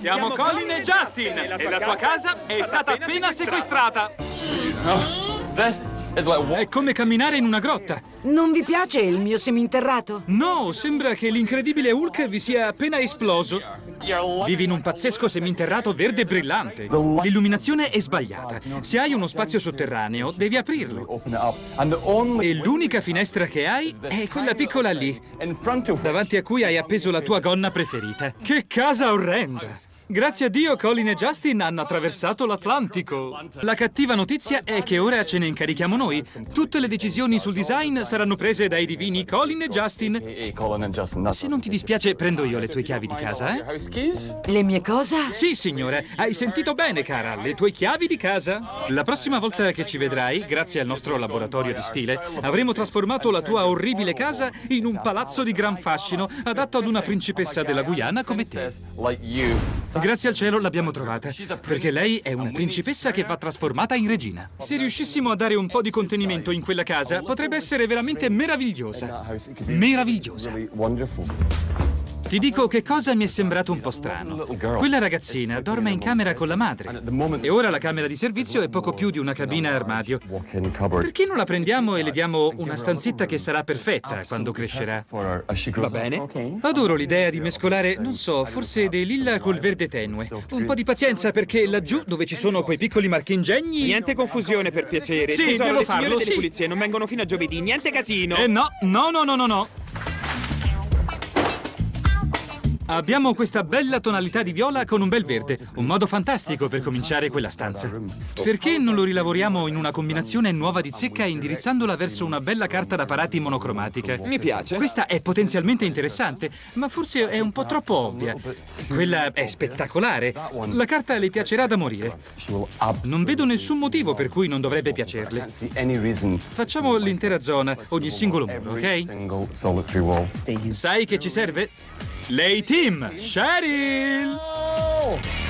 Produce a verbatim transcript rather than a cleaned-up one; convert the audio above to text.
Siamo Colin e Justin e la tua casa è stata appena sequestrata. È come camminare in una grotta. Non vi piace il mio seminterrato? No, sembra che l'incredibile Hulk vi sia appena esploso. Vivi in un pazzesco seminterrato verde brillante. L'illuminazione è sbagliata. Se hai uno spazio sotterraneo, devi aprirlo. E l'unica finestra che hai è quella piccola lì, davanti a cui hai appeso la tua gonna preferita. Che casa orrenda! Grazie a Dio, Colin e Justin hanno attraversato l'Atlantico. La cattiva notizia è che ora ce ne incarichiamo noi. Tutte le decisioni sul design saranno prese dai divini Colin e Justin. Se non ti dispiace, prendo io le tue chiavi di casa, eh? Le mie cosa? Sì, signore. Hai sentito bene, cara. Le tue chiavi di casa. La prossima volta che ci vedrai, grazie al nostro laboratorio di stile, avremo trasformato la tua orribile casa in un palazzo di gran fascino, adatto ad una principessa della Guyana come te. Grazie al cielo l'abbiamo trovata, perché lei è una principessa che va trasformata in regina. Se riuscissimo a dare un po' di contenimento in quella casa, potrebbe essere veramente meravigliosa. Meravigliosa. Ti dico che cosa mi è sembrato un po' strano. Quella ragazzina dorme in camera con la madre e ora la camera di servizio è poco più di una cabina armadio. Perché non la prendiamo e le diamo una stanzetta che sarà perfetta quando crescerà? Va bene? Adoro l'idea di mescolare, non so, forse dei lilla col verde tenue. Un po' di pazienza perché laggiù, dove ci sono quei piccoli marchingegni... Niente confusione, per piacere. Sì, Tesoro, devo le farlo, signore delle sì. pulizie non vengono fino a giovedì. Niente casino. Eh no, no, no, no, no, no. Abbiamo questa bella tonalità di viola con un bel verde, un modo fantastico per cominciare quella stanza. Perché non lo rilavoriamo in una combinazione nuova di zecca indirizzandola verso una bella carta da parati monocromatica? Mi piace. Questa è potenzialmente interessante, ma forse è un po' troppo ovvia. Quella è spettacolare. La carta le piacerà da morire. Non vedo nessun motivo per cui non dovrebbe piacerle. Facciamo l'intera zona, ogni singolo muro, ok? Sai che ci serve? Lei team, Cheryl!